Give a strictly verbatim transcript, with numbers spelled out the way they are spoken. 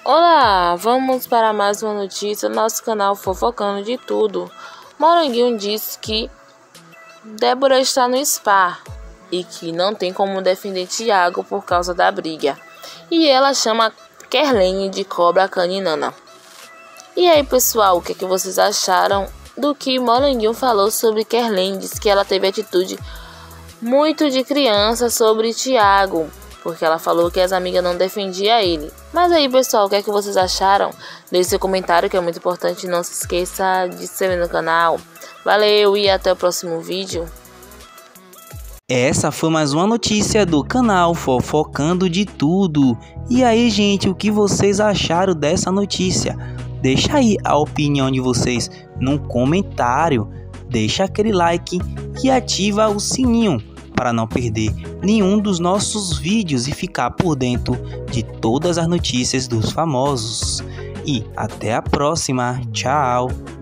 Olá, vamos para mais uma notícia do nosso canal Fofocando de Tudo. Moranguinho disse que Débora está no spa e que não tem como defender Thiago por causa da briga. E ela chama Kerlene de cobra caninana. E aí, pessoal, o que, é que vocês acharam do que Moranguinho falou sobre Kerlene? Disse que ela teve atitude muito de criança sobre Thiago, porque ela falou que as amigas não defendiam ele. Mas aí, pessoal, o que é que vocês acharam? Deixe seu comentário, que é muito importante. Não se esqueça de se inscrever no canal. Valeu e até o próximo vídeo. Essa foi mais uma notícia do canal Fofocando de Tudo. E aí, gente, o que vocês acharam dessa notícia? Deixa aí a opinião de vocês no comentário. Deixa aquele like e ativa o sininho para não perder nenhum dos nossos vídeos e ficar por dentro de todas as notícias dos famosos. E até a próxima. Tchau!